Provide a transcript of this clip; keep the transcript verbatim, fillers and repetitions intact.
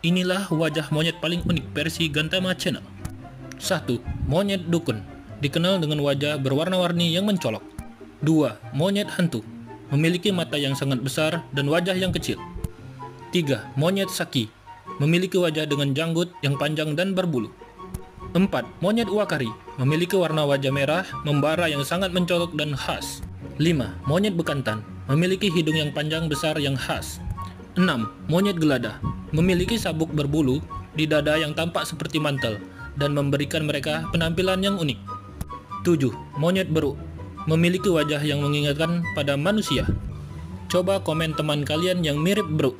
Inilah wajah monyet paling unik versi Gantama Channel. satu. Monyet dukun, dikenal dengan wajah berwarna-warni yang mencolok. dua. Monyet hantu, memiliki mata yang sangat besar dan wajah yang kecil. tiga. Monyet saki, memiliki wajah dengan janggut yang panjang dan berbulu. empat. Monyet wakari, memiliki warna wajah merah membara yang sangat mencolok dan khas. lima. Monyet bekantan, memiliki hidung yang panjang besar yang khas. enam. Monyet gelada, memiliki sabuk berbulu di dada yang tampak seperti mantel dan memberikan mereka penampilan yang unik. tujuh. Monyet beruk, memiliki wajah yang mengingatkan pada manusia. Coba komen teman kalian yang mirip beruk.